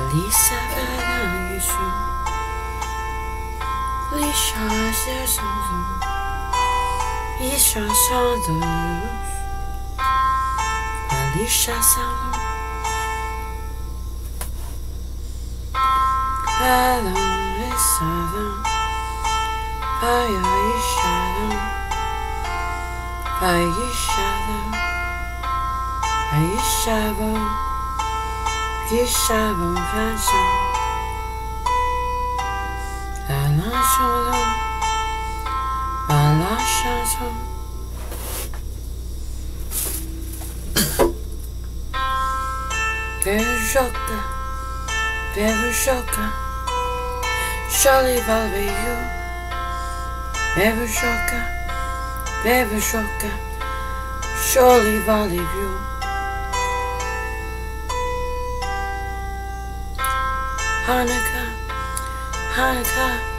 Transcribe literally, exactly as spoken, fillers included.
Lisa Vadan Yushu Lisha Sazon Isha Sandos Lisha Salon Adam Isadan Paya Ishadam Payishadam Payishabam Yishabam Shasham Alashodam Alashasham Verushoka Verushoka Surely value you Verushoka Verushoka Surely value you Hanukkah Hanukkah